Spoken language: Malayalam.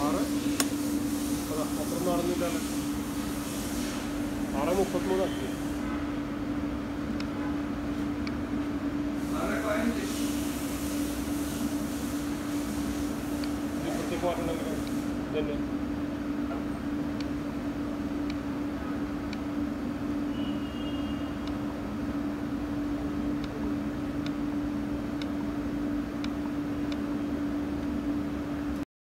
6 അത്ര നടന്നില്ലല്ലേ 6:33 ആക്കി ഇപ്പത്തേക്ക് മാറ്റണ്ടല്ലോ ഇതന്നെ